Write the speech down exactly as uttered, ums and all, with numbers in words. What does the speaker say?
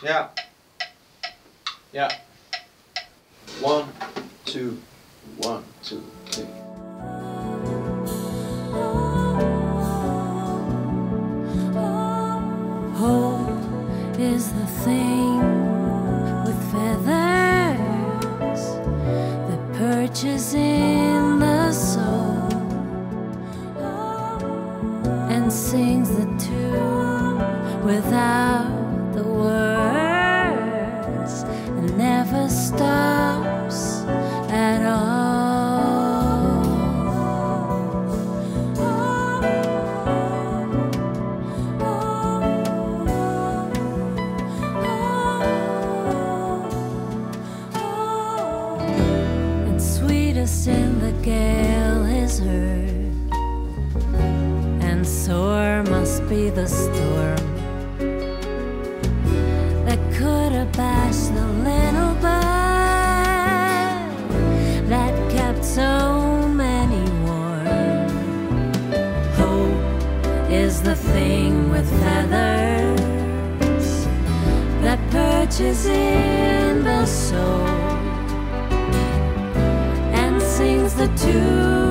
Yeah. Yeah. One, two, one, two, three. Hope is the thing with feathers that perches in the soul and sings the tune without the words and never stops at all. And sweetest in the gale is heard, and sore must be the storm that could abash the little bird that kept so many warm. Hope is the thing with feathers that perches in the soul and sings the tune